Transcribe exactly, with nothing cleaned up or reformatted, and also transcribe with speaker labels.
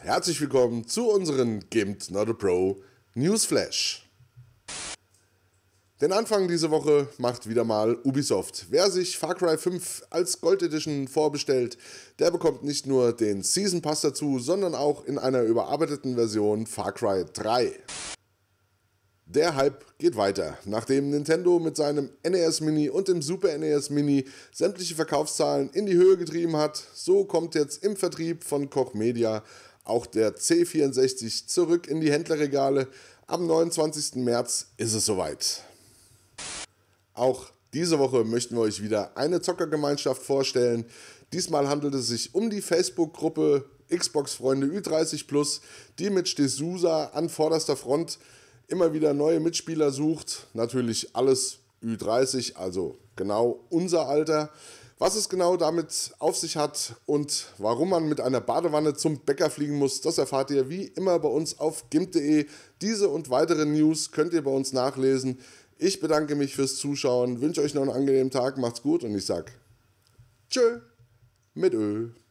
Speaker 1: Herzlich willkommen zu unseren Gimpt Not a Pro Newsflash. Den Anfang dieser Woche macht wieder mal Ubisoft. Wer sich Far Cry fünf als Gold Edition vorbestellt, der bekommt nicht nur den Season Pass dazu, sondern auch in einer überarbeiteten Version Far Cry drei. Der Hype geht weiter. Nachdem Nintendo mit seinem N E S Mini und dem Super N E S Mini sämtliche Verkaufszahlen in die Höhe getrieben hat, so kommt jetzt im Vertrieb von Koch Media auch der C vierundsechzig zurück in die Händlerregale. Am neunundzwanzigsten März ist es soweit. Auch diese Woche möchten wir euch wieder eine Zockergemeinschaft vorstellen. Diesmal handelt es sich um die Facebook-Gruppe Xbox-Freunde Ü dreißig plus, die mit Stesusa an vorderster Front immer wieder neue Mitspieler sucht. Natürlich alles Ü dreißig, also genau unser Alter. Was es genau damit auf sich hat und warum man mit einer Badewanne zum Bäcker fliegen muss, das erfahrt ihr wie immer bei uns auf gimpt punkt de. Diese und weitere News könnt ihr bei uns nachlesen. Ich bedanke mich fürs Zuschauen, wünsche euch noch einen angenehmen Tag, macht's gut und ich sag tschö mit Ö.